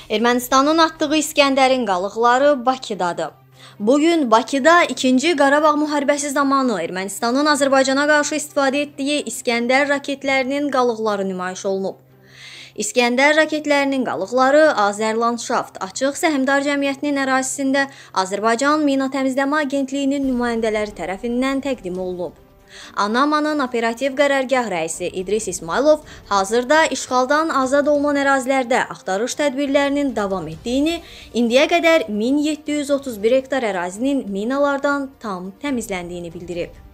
Ermənistanın atdığı İskəndərin qalıqları Bakıdadır. Bugün Bakıda 2-ci Qarabağ müharibəsi zamanı Ermənistanın Azərbaycana qarşı istifadə etdiyi İskəndər raketlərinin qalıqları nümayiş olunub. İskəndər raketlərinin qalıqları Azərlandşaft Açıq Səhmdar Cəmiyyətinin ərazisində Azərbaycan Mina Təmizləmə Agentliyinin nümayəndələri tərəfindən təqdim olunub. ANAMA-nın operativ qərargah rəisi İdris İsmailov hazırda işğaldan azad olunan ərazilərdə axtarış tədbirlərinin davam etdiyini, indiyə qədər 1731 hektar ərazinin minalardan tam təmizləndiyini bildirib.